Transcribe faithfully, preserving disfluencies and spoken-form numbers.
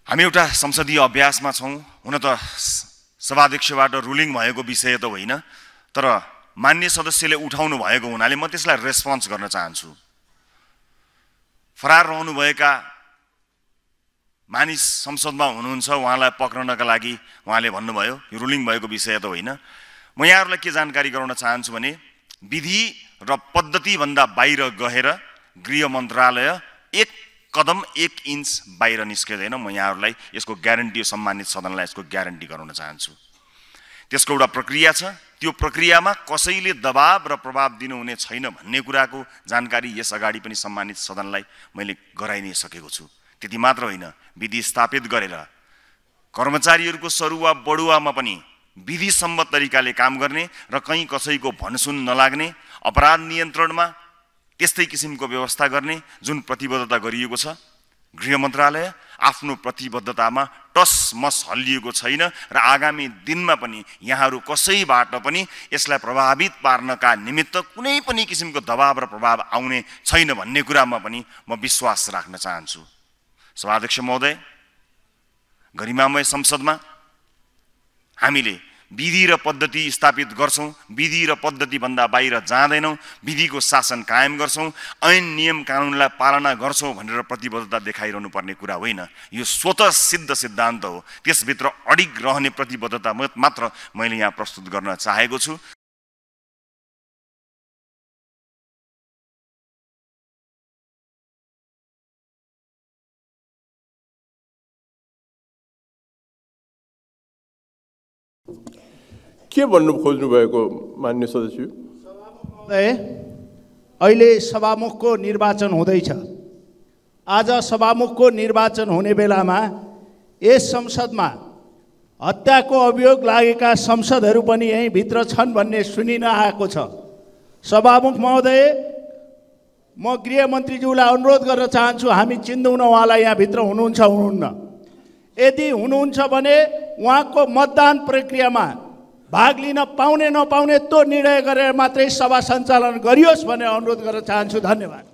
हामी एउटा संसदीय अभ्यासमा छौं। हुन त सभाध्यक्षबाट रुलिङ भएको विषय त होइन, तर मान्य सदस्यले उठाउनु भएको हुनाले म त्यसलाई रेस्पोन्स गर्न चाहन्छु। फरार रहनुभएका मानिस संसदमा हुनुहुन्छ, उहाँलाई पक्रनका लागि उहाँले भन्नुभयो यो रुलिङ भएको विषय त होइन। म यहाँहरूलाई के जानकारी गराउन चाहन्छु भने विधि र पद्धति भन्दा बाहिर गएर गृह मन्त्रालय एक कदम एक इन्च बाहिर निस्किँदैन। म यहाँहरूलाई यसको ग्यारेन्टी, सम्मानित सदनलाई यसको ग्यारेन्टी गराउन चाहन्छु। त्यसको एउटा प्रक्रिया छ, त्यो प्रक्रियामा कसैले दबाब र प्रभाव दिनुहुने छैन भन्ने कुराको जानकारी यस अगाडि पनि सम्मानित सदनलाई मैले गराइ नै सकेको छु। त्यति मात्र होइन, विधि स्थापित गरेर कर्मचारीहरूको सरुवा बढुवामा पनि विधिसम्मत तरिकाले काम गर्ने र कहीँ कसैको भनसुन नलाग्ने, अपराध नियन्त्रणमा त्यस्तै किसिमको व्यवस्था गर्ने जुन प्रतिबद्धता गरिएको छ। गृह मन्त्रालय आफ्नो प्रतिबद्धतामा टसमस हल्लिएको छैन र आगामी दिनमा पनि यहाँहरू कसैबाट पनि यसलाई प्रभावित पार्नका निमित्त कुनै पनि किसिमको दबाब र प्रभाव आउने छैन भन्ने कुरामा पनि म विश्वास राख्न चाहन्छु। सभाध्यक्ष महोदय, गरिमामय संसदमा हामीले विधि र पद्धति स्थापित गर्छौं, विधि र पद्धति भन्दा बाहिर जाँदैनौं, विधिको शासन कायम गर्छौं, ऐन नियम कानुनलाई पालना गर्छौं भनेर प्रतिबद्धता देखाइरहनु पर्ने कुरा होइन। यो स्वतः सिद्ध सिद्धान्त हो। त्यसभित्र अडिग रहने प्रतिबद्धता मात्र मैले यहाँ प्रस्तुत गर्न चाहेको छु। के भन्नु खोज्नु भएको मान्य सदस्य? अहिले सभामुखको निर्वाचन हुँदैछ। आज सभामुखको निर्वाचन हुने बेलामा यस संसदमा हत्याको अभियोग लागेका संसदहरू पनि यही भित्र छन् भन्ने सुनिन आएको छ। सभामुख महोदय, म गृहमन्त्रीज्यूलाई अनुरोध गर्न चाहन्छु, हामी चिन्दैनौँ उहाँलाई यहाँ भित्र हुनुहुन्छ हुनुहुन्न। यदि हुनुहुन्छ भने उहाँको मतदान प्रक्रियामा भाग लिन पाउने नपाउने त्यो निर्णय गरेर मात्रै सभा सञ्चालन गरियोस् भन्ने अनुरोध गर्न चाहन्छु। धन्यवाद।